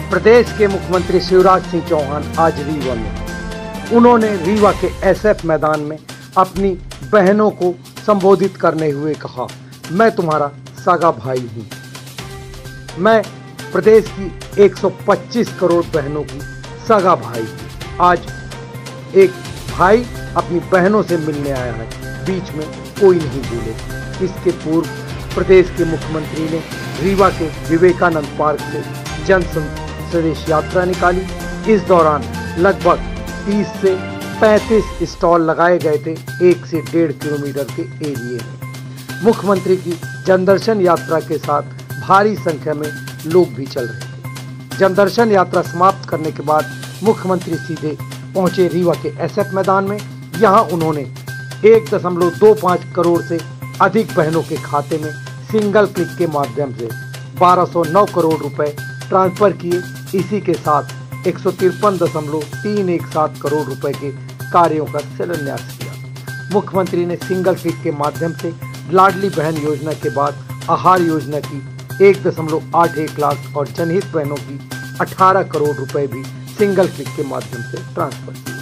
प्रदेश के मुख्यमंत्री शिवराज सिंह चौहान आज रीवा में, उन्होंने रीवा के एसएफ मैदान में अपनी बहनों को संबोधित करने हुए कहा, मैं तुम्हारा सगा भाई हूं। मैं प्रदेश की 125 करोड़ बहनों की सगा भाई हूं। आज एक भाई अपनी बहनों से मिलने आया है, बीच में कोई नहीं बोले। इसके पूर्व प्रदेश के मुख्यमंत्री ने रीवा के विवेकानंद पार्क से जन संदेश यात्रा निकाली। इस दौरान लगभग 30 से 35 स्टॉल लगाए गए थे 1 से 1.5 किलोमीटर के एरिए में। मुख्यमंत्री की जनदर्शन यात्रा के साथ भारी संख्या में लोग भी चल रहे थे। जनदर्शन यात्रा समाप्त करने के बाद मुख्यमंत्री सीधे पहुंचे रीवा के एसएफ मैदान में। यहां उन्होंने 1.25 करोड़ से अधिक बहनों के खाते में सिंगल क्लिक के माध्यम से 1209 करोड़ रुपए ट्रांसफर किए। इसी के साथ 153.317 करोड़ रुपए के कार्यों का शिलान्यास किया। मुख्यमंत्री ने सिंगल क्लिक के माध्यम से लाडली बहन योजना के बाद आहार योजना की 1.81 लाख और जनहित बहनों की 18 करोड़ रुपए भी सिंगल क्लिक के माध्यम से ट्रांसफर किए।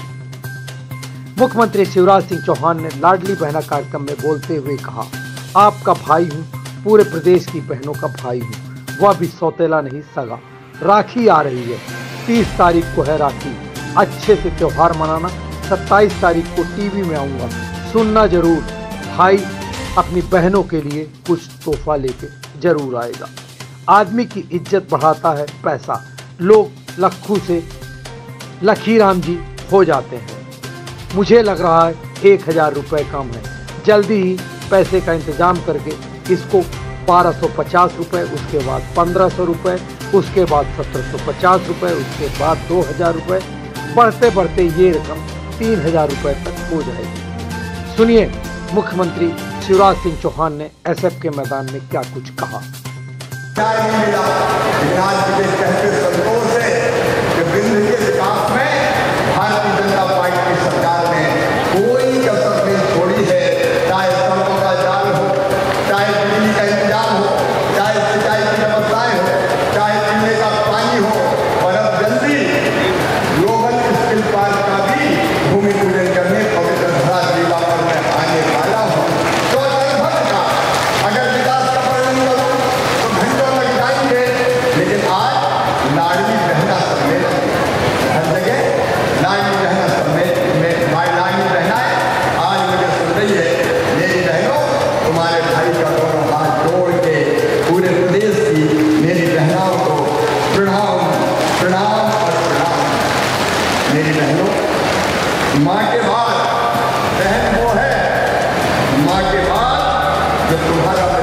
मुख्यमंत्री शिवराज सिंह चौहान ने लाडली बहना कार्यक्रम में बोलते हुए कहा, आपका भाई हूं, पूरे प्रदेश की बहनों का भाई हूं, वह भी सौतेला नहीं सगा। राखी आ रही है, 30 तारीख को है राखी, अच्छे से त्योहार मनाना। 27 तारीख को टीवी में आऊंगा, सुनना जरूर। भाई अपनी बहनों के लिए कुछ तोहफा लेके जरूर आएगा। आदमी की इज्जत बढ़ाता है पैसा। लोग लखू से लखीराम जी हो जाते हैं। मुझे लग रहा है 1000 रुपए कम है। जल्दी ही पैसे का इंतजाम करके इसको 1250 रुपए, उसके बाद 1500 रुपए, उसके बाद 1750 रुपए, उसके बाद 2000 रुपए, बढ़ते बढ़ते ये रकम 3000 रुपए तक हो जाएगी। सुनिए मुख्यमंत्री शिवराज सिंह चौहान ने एसएफ के मैदान में क्या कुछ कहा। भारतीय जनता पार्टी की सरकार ने कोई कसर नहीं छोड़ी है। चाहे सड़कों का जाल हो, चाहे बिजली का इंतजाम हो, चाहे सिंचाई की व्यवस्थाएं हो, चाहे पीने का पानी हो, और अब जल्दी ग्लोबल स्किल पार्क का भी भूमि पूजन करने पवित्र धरा रीवा पर मैं आने वाला हूँ। तो लगभग का अगर विकास का वर्णन करूँ तो घंटों लग जाएंगे, लेकिन आज लाडली बहना सम्मेलन हर जगह लाडली बहना सम्मेलन में लाडली बहनाएं आज मुझे सुन रही है। मेरी बहनों, तुम्हारे भाई का दोनों हाथ जोड़ के पूरे प्रदेश की मेरी बहनों को प्रणाम प्रणाम और प्रणाम। मेरी बहनों, माँ के बाद बहन वो है, माँ के बाद जो तुम्हारा